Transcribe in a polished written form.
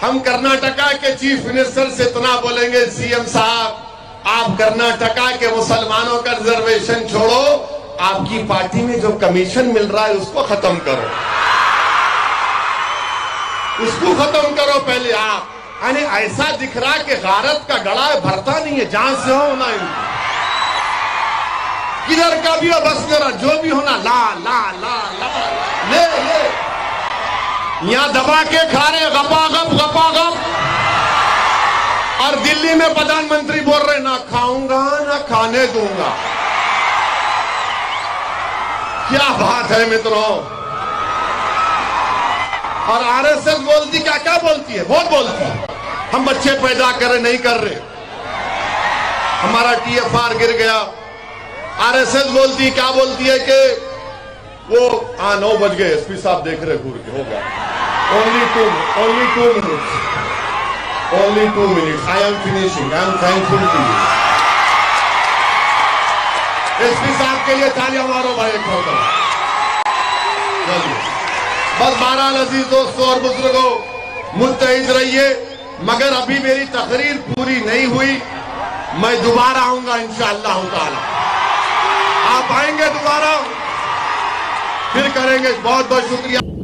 हम कर्नाटका के chief minister से इतना बोलेंगे, सीएम साहब आप कर्नाटका के मुसलमानों का रिजर्वेशन छोड़ो, आपकी पार्टी में जो कमीशन मिल रहा है उसको खत्म करो, उसको खत्म करो पहले आप। यानी ऐसा दिख रहा है कि गारत का गड़ा भरता नहीं है, जहां से हो ना किधर का भी हो, बस मेरा जो भी होना ला ला ला ला ले ले, यहां दबा के खा रहे गपागप गपागप, और दिल्ली में प्रधानमंत्री बोल रहे ना खाऊंगा ना खाने दूंगा। क्या बात है मित्रों। और आरएसएस बोलती क्या क्या बोलती है, बहुत बोलती है हम बच्चे पैदा कर रहे नहीं कर रहे, हमारा टीएफआर गिर गया। आरएसएस बोलती क्या बोलती है कि वो 9 बज गए, एसपी साहब देख रहे घूर के, हो गया only 2 minutes, only 2 minutes, I am finishing, I am thankful to you। SP साहब के लिए तालियां मारो भाई, एक होगा बस। 12 अजीज दोस्तों और बुजुर्गों, मुत्तहिद रहिए। मगर अभी मेरी तकरीर पूरी नहीं हुई, मैं दोबारा आऊंगा इंशाअल्लाह ताला। आप आएंगे दोबारा, फिर करेंगे। बहुत बहुत शुक्रिया।